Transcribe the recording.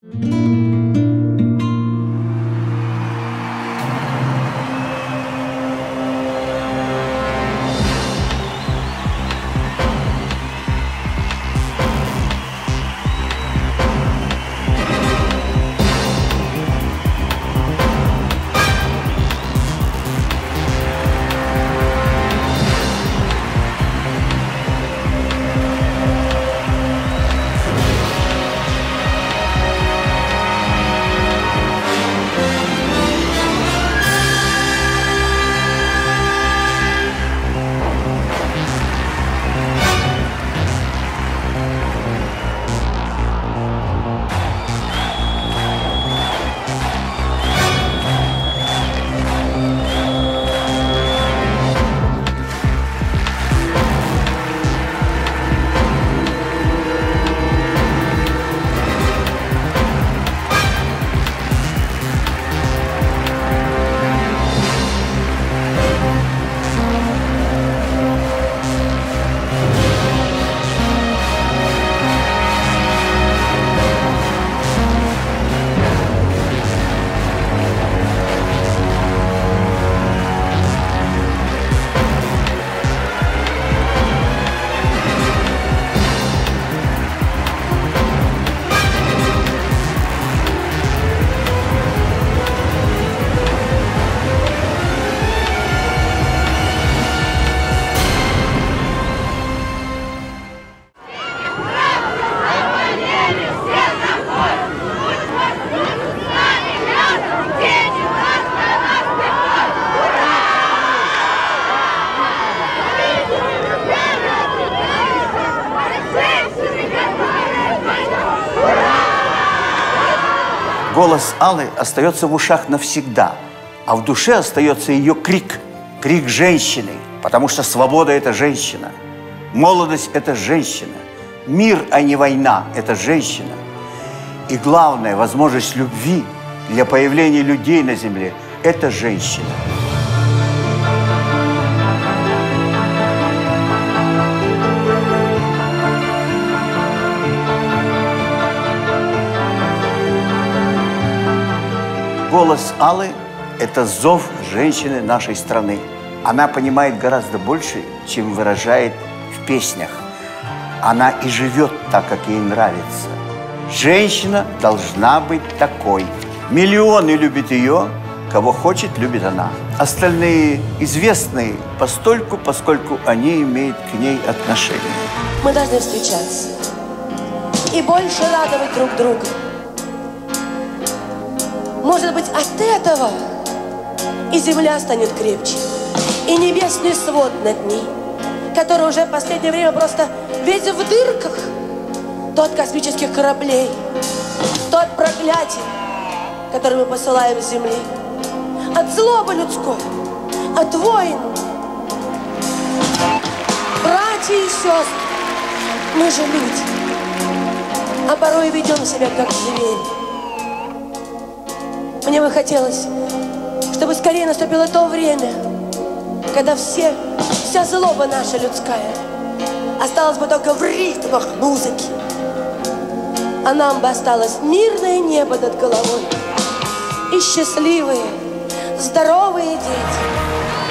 Голос Аллы остается в ушах навсегда, а в душе остается ее крик, крик женщины, потому что свобода – это женщина, молодость – это женщина, мир, а не война – это женщина. И главное, возможность любви для появления людей на земле – это женщина. Голос Аллы – это зов женщины нашей страны. Она понимает гораздо больше, чем выражает в песнях. Она и живет так, как ей нравится. Женщина должна быть такой. Миллионы любят ее, кого хочет, любит она. Остальные известные постольку, поскольку они имеют к ней отношение. Мы должны встречаться и больше радовать друг друга. Может быть, от этого и земля станет крепче, и небесный свод над ней, который уже в последнее время просто весь в дырках, то от космических кораблей, то от проклятий, которые мы посылаем с земли, от злобы людской, от войн. Братья и сестры, мы же люди, а порой ведем себя как звери. Мне бы хотелось, чтобы скорее наступило то время, когда вся злоба наша людская осталась бы только в ритмах музыки, а нам бы осталось мирное небо над головой и счастливые, здоровые дети.